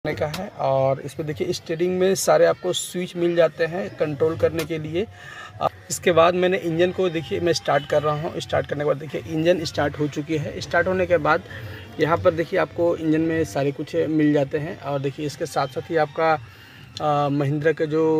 करने का है। और इसमें देखिए स्टीयरिंग में सारे आपको स्विच मिल जाते हैं कंट्रोल करने के लिए। इसके बाद मैंने इंजन को देखिए मैं स्टार्ट कर रहा हूँ। स्टार्ट करने के बाद देखिए इंजन स्टार्ट हो चुकी है। स्टार्ट होने के बाद यहाँ पर देखिए आपको इंजन में सारे कुछ मिल जाते हैं। और देखिए इसके साथ साथ ही आपका महिंद्रा का जो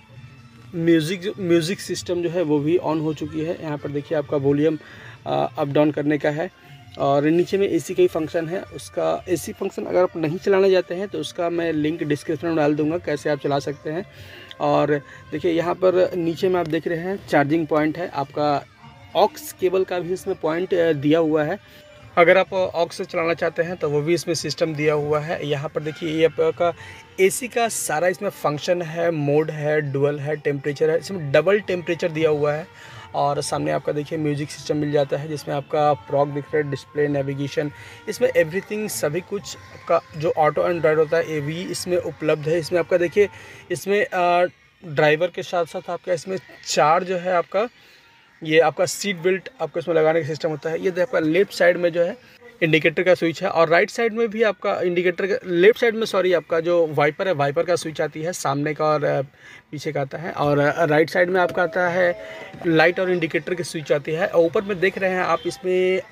म्यूज़िक सिस्टम जो है वो भी ऑन हो चुकी है। यहाँ पर देखिए आपका वॉल्यूम अप डाउन करने का है। और नीचे में एसी का ही फंक्शन है। उसका एसी फंक्शन अगर आप नहीं चलाना चाहते हैं तो उसका मैं लिंक डिस्क्रिप्शन में डाल दूंगा, कैसे आप चला सकते हैं। और देखिए यहाँ पर नीचे में आप देख रहे हैं चार्जिंग पॉइंट है। आपका ऑक्स केबल का भी इसमें पॉइंट दिया हुआ है। अगर आप ऑक्स से चलाना चाहते हैं तो वो भी इसमें सिस्टम दिया हुआ है। यहाँ पर देखिए ये आपका एसी का सारा इसमें फंक्शन है, मोड है, डुअल है, टेम्परेचर है, इसमें डबल टेम्परेचर दिया हुआ है। और सामने आपका देखिए म्यूजिक सिस्टम मिल जाता है जिसमें आपका प्रॉग दिख रहा है, डिस्प्ले, नेविगेशन, इसमें एवरीथिंग सभी कुछ आपका जो ऑटो एंड्रॉयड होता है ये भी इसमें उपलब्ध है। इसमें आपका देखिए इसमें ड्राइवर के साथ साथ आपका इसमें चार जो है आपका ये आपका सीट बेल्ट आपको इसमें लगाने का सिस्टम होता है। ये आपका लेफ्ट साइड में जो है इंडिकेटर का स्विच है। और राइट साइड में भी आपका इंडिकेटर का लेफ्ट साइड में सॉरी आपका जो वाइपर है, वाइपर का स्विच आती है, सामने का और पीछे का आता है। और राइट साइड में आपका आता है लाइट और इंडिकेटर की स्विच आती है। और ऊपर में देख रहे हैं आप इसमें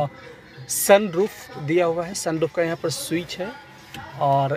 सन रूफ दिया हुआ है। सन रूफ का यहाँ पर स्विच है। और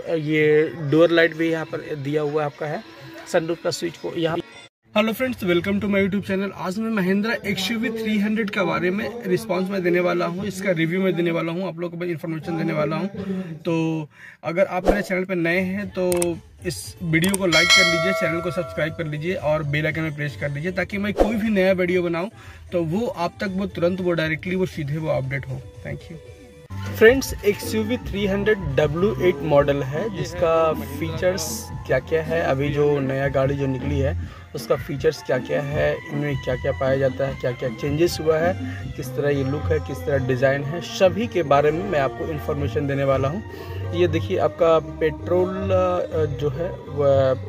ये डोर लाइट भी यहाँ पर दिया हुआ आपका है। सन रूफ का स्विच को यहाँ। Hello friends, welcome to my YouTube channel. आज मैं महिंद्रा XUV 300 के बारे में रिस्पांस में देने वाला हूं, इसका रिव्यू में देने वाला हूं, आप लोगों को इन्फॉर्मेशन देने वाला हूं। तो अगर आप मेरे चैनल पर नए हैं तो इस वीडियो को लाइक कर लीजिए, चैनल को सब्सक्राइब कर लीजिए और बेल आइकन में प्रेस कर लीजिए ताकि मैं कोई भी नया वीडियो बनाऊँ तो वो आप तक वो तुरंत वो डायरेक्टली वो सीधे वो अपडेट हो। Thank you friends. XUV 300 W8 model है जिसका फीचर्स क्या क्या है, अभी जो नया गाड़ी जो निकली है उसका फीचर्स क्या क्या है, इनमें क्या क्या पाया जाता है, क्या क्या चेंजेस हुआ है, किस तरह ये लुक है, किस तरह डिज़ाइन है, सभी के बारे में मैं आपको इन्फॉर्मेशन देने वाला हूँ। ये देखिए आपका पेट्रोल जो है वह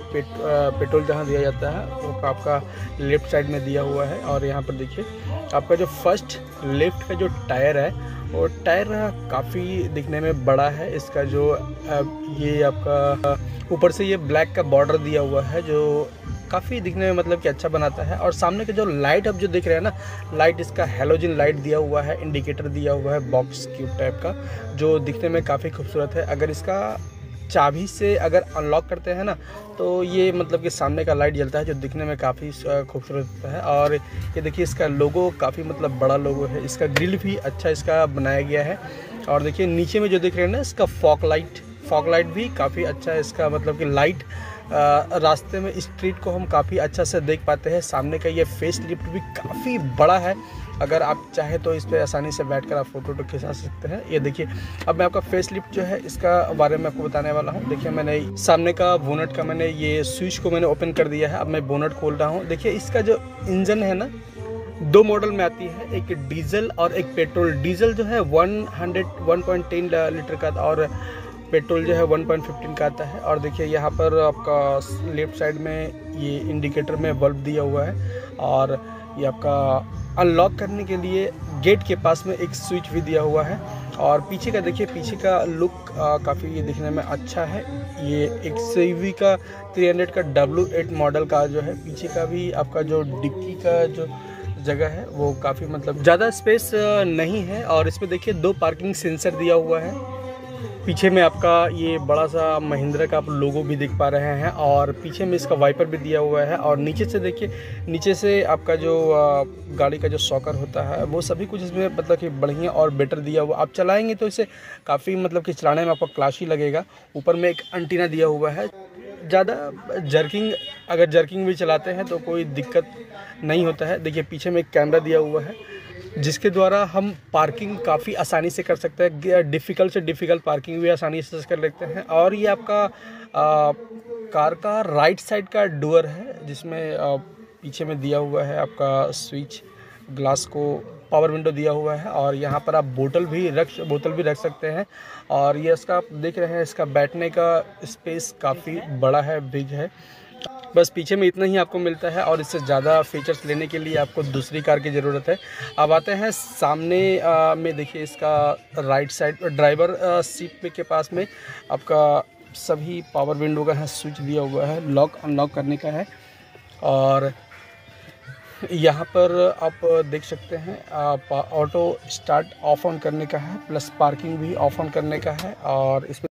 पेट्रोल जहाँ दिया जाता है वो आपका लेफ़्ट साइड में दिया हुआ है। और यहाँ पर देखिए आपका जो फर्स्ट लेफ़्ट का जो टायर है वो टायर काफ़ी दिखने में बड़ा है। इसका जो ये आपका ऊपर से ये ब्लैक का बॉर्डर दिया हुआ है जो काफ़ी दिखने में मतलब कि अच्छा बनाता है। और सामने के जो लाइट आप जो देख रहे हैं ना, लाइट इसका हैलोजन लाइट दिया हुआ है, इंडिकेटर दिया हुआ है बॉक्स क्यूब टाइप का जो दिखने में काफ़ी खूबसूरत है। अगर इसका चाबी से अगर अनलॉक करते हैं ना तो ये मतलब कि सामने का लाइट जलता है जो दिखने में काफ़ी खूबसूरत है। और ये देखिए इसका लोगो काफ़ी मतलब बड़ा लोगो है। इसका ग्रिल भी अच्छा इसका बनाया गया है। और देखिए नीचे में जो देख रहे हैं ना इसका फॉग लाइट भी काफ़ी अच्छा है। इसका मतलब कि लाइट रास्ते में स्ट्रीट को हम काफ़ी अच्छा से देख पाते हैं। सामने का ये फेस लिफ्ट भी काफ़ी बड़ा है। अगर आप चाहे तो इस पर आसानी से बैठकर आप फ़ोटो खिंचा सकते हैं। ये देखिए अब मैं आपका फेस लिफ्ट जो है इसका बारे में आपको बताने वाला हूँ। देखिए मैंने सामने का बोनट का मैंने ये स्विच को मैंने ओपन कर दिया है। अब मैं बोनट खोल रहा हूँ। देखिए इसका जो इंजन है ना दो मॉडल में आती है, एक डीजल और एक पेट्रोल। डीजल जो है 110 लीटर का और पेट्रोल जो है 1.15 का आता है। और देखिए यहाँ पर आपका लेफ्ट साइड में ये इंडिकेटर में बल्ब दिया हुआ है। और ये आपका अनलॉक करने के लिए गेट के पास में एक स्विच भी दिया हुआ है। और पीछे का देखिए, पीछे का लुक काफ़ी ये दिखने में अच्छा है। ये XUV का 300 का W8 मॉडल का जो है पीछे का भी आपका जो डिक्की का जो जगह है वो काफ़ी मतलब ज़्यादा स्पेस नहीं है। और इसमें देखिए दो पार्किंग सेंसर दिया हुआ है। पीछे में आपका ये बड़ा सा महिंद्रा का आप लोगो भी देख पा रहे हैं। और पीछे में इसका वाइपर भी दिया हुआ है। और नीचे से देखिए, नीचे से आपका जो गाड़ी का जो शॉकर होता है वो सभी कुछ इसमें मतलब कि बढ़िया और बेटर दिया हुआ। आप चलाएंगे तो इसे काफ़ी मतलब कि चलाने में आपको क्लासी लगेगा। ऊपर में एक एंटीना दिया हुआ है। ज़्यादा अगर जर्किंग भी चलाते हैं तो कोई दिक्कत नहीं होता है। देखिए पीछे में एक कैमरा दिया हुआ है जिसके द्वारा हम पार्किंग काफ़ी आसानी से कर सकते हैं। डिफ़िकल्ट से डिफ़िकल्ट पार्किंग भी आसानी से कर लेते हैं। और ये आपका कार का राइट साइड का डोर है जिसमें पीछे में दिया हुआ है आपका स्विच, ग्लास को पावर विंडो दिया हुआ है। और यहाँ पर आप बोतल भी रख सकते हैं। और ये इसका आप देख रहे हैं इसका बैठने का स्पेस काफ़ी बड़ा है, बिग है। बस पीछे में इतना ही आपको मिलता है और इससे ज़्यादा फीचर्स लेने के लिए आपको दूसरी कार की ज़रूरत है। अब आते हैं सामने में, देखिए इसका राइट साइड ड्राइवर सीट के पास में आपका सभी पावर विंडो का है स्विच दिया हुआ है, लॉक अनलॉक करने का है। और यहाँ पर आप देख सकते हैं ऑटो स्टार्ट ऑफ ऑन करने का है, प्लस पार्किंग भी ऑफ ऑन करने का है। और इसमें